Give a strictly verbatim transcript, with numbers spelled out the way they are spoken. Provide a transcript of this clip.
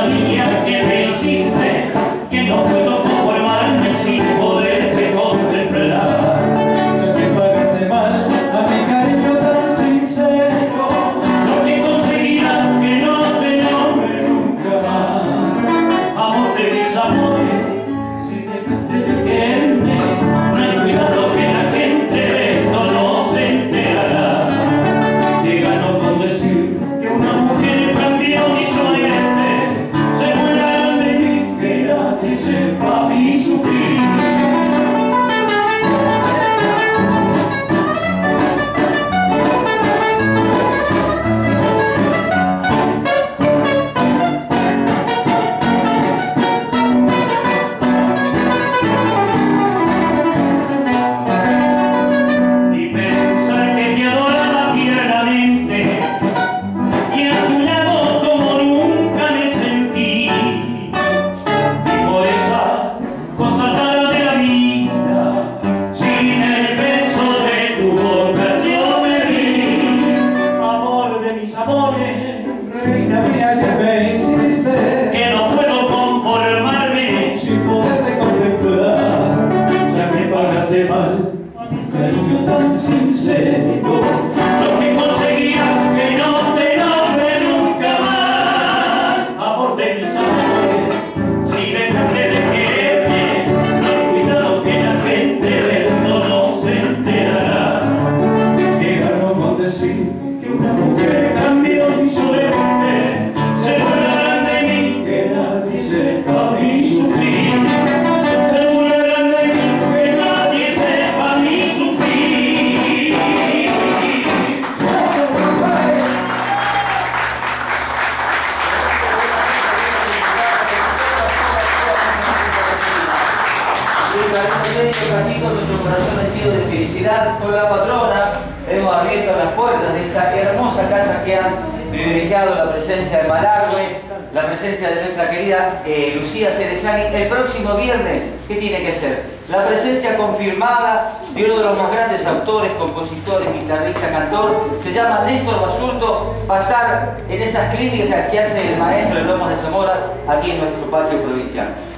maravilla que me hiciste, que no puedo conformarme sin poderte contemplar. Ya que pagaste mal a mi cariño tan sincero, Lo que conseguirás que no te nombre nunca más. Amor de mis amores, si dejaste de quererme, no hay cuidado que la gente de esto no se enterará. Te gano con decir que una mujer cambió mi suerte, se burlarán de mí, que nadie sepa mi sufrir. reina mía que me hiciste, que no puedo conformarme sin poderte contemplar, ya que pagaste mal a mi cariño tan sincero. lo que conseguirás que no te nombre nunca más. Amor de mis amores, si dejaste de quererme, no hay cuidado que la gente de esto no se enterará. Que ganó con decir Que una mujer cambió mi suerte, se burlarán de mí, que nadie sepa mi sufrir. Se burlarán de mí, que nadie sepa mi sufrir. Un ratito nuestro corazón henchido de felicidad con la patrona. Hemos abierto las puertas de esta hermosa casa que han privilegiado la presencia de Malargüe, la presencia de nuestra querida eh, Lucía Cerezani. El próximo viernes, ¿qué tiene que ser? La presencia confirmada de uno de los más grandes autores, compositores, guitarrista, cantor, se llama Néstor Basurto. Va a estar en esas clínicas que hace el maestro de Lomas de Zamora, aquí en nuestro patio provincial.